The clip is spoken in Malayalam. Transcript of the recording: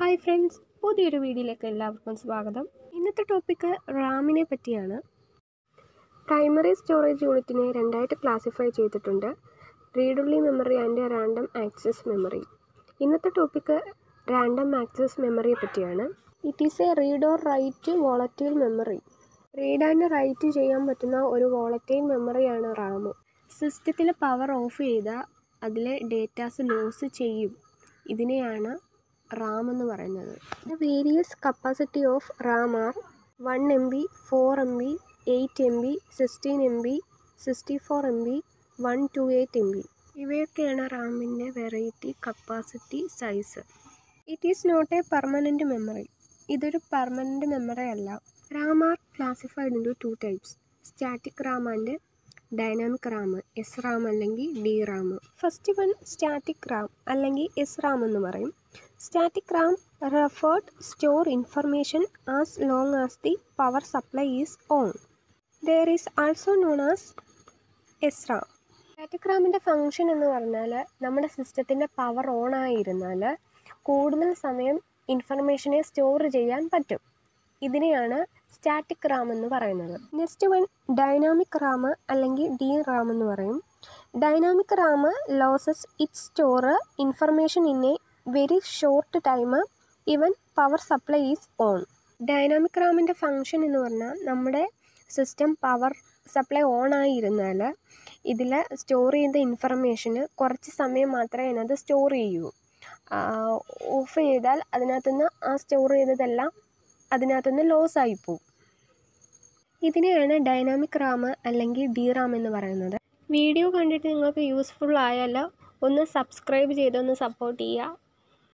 ഹായ് ഫ്രണ്ട്സ്, പുതിയൊരു വീഡിയോയിലേക്ക് എല്ലാവർക്കും സ്വാഗതം. ഇന്നത്തെ ടോപ്പിക്ക് റാമിനെ പറ്റിയാണ്. പ്രൈമറി സ്റ്റോറേജ് യൂണിറ്റിനെ രണ്ടായിട്ട് ക്ലാസിഫൈ ചെയ്തിട്ടുണ്ട്: read only memory and random access memory. ഇന്നത്തെ ടോപ്പിക്ക് റാൻഡം ആക്സസ് മെമ്മറിയെ പറ്റിയാണ്. It is a read or write volatile memory. Read and write ചെയ്യാൻ പറ്റുന്ന ഒരു വോളറ്റൈൽ മെമ്മറിയാണ് റാം. സിസ്റ്റത്തിൽ പവർ ഓഫ് ചെയ്താൽ അതിലെ ഡേറ്റാസ് ലോസ് ചെയ്യും. ഇതിനെയാണ് റാം എന്ന് പറയുന്നത്. The various capacity of RAM are 1 MB, 4 MB, 8 MB, 16 MB, 64 MB, 128 MB. ഇവയൊക്കെയാണ് റാമിൻ്റെ variety capacity size. It is not a permanent memory. ഇതൊരു പെർമനൻറ്റ് മെമ്മറി അല്ല. RAM are classified into 2 types: static RAM and dynamic RAM, S RAM അല്ലെങ്കിൽ D RAM. First one static RAM അല്ലെങ്കിൽ എസ് റാം എന്ന് പറയും. Static RAM referred store information as long as the power supply is on. There is also known as S RAM. Static റാമിൻ്റെ ഫങ്ഷൻ എന്ന് പറഞ്ഞാൽ നമ്മുടെ സിസ്റ്റത്തിൻ്റെ പവർ ഓൺ ആയിരുന്നാൽ കൂടുതൽ സമയം ഇൻഫർമേഷനെ സ്റ്റോർ ചെയ്യാൻ പറ്റും. ഇതിനെയാണ് സ്റ്റാറ്റിക് റാം എന്ന് പറയുന്നത്. നെക്സ്റ്റ് വൺ ഡൈനാമിക് റാം അല്ലെങ്കിൽ ഡി റാം എന്ന് പറയും. Dynamic RAM losses it store information in a very short time even power supply is on. Dynamic റാമിൻ്റെ ഫങ്ഷൻ എന്ന് പറഞ്ഞാൽ നമ്മുടെ സിസ്റ്റം പവർ സപ്ലൈ ഓൺ ആയിരുന്നാൽ ഇതിൽ സ്റ്റോർ ചെയ്ത ഇൻഫർമേഷന് കുറച്ച് സമയം മാത്രമേ അതിനകത്ത് സ്റ്റോർ ചെയ്യൂ. ഓഫ് ചെയ്താൽ അതിനകത്തുനിന്ന് ആ സ്റ്റോർ ചെയ്തതെല്ലാം അതിനകത്തുനിന്ന് ലോസ് ആയിപ്പോവും. ഇതിനെയാണ് ഡൈനാമിക് റാം അല്ലെങ്കിൽ ഡി റാം എന്ന് പറയുന്നത്. വീഡിയോ കണ്ടിട്ട് നിങ്ങൾക്ക് യൂസ്ഫുൾ ആയാൽ ഒന്ന് സബ്സ്ക്രൈബ് ചെയ്തൊന്ന് സപ്പോർട്ട് ചെയ്യുക.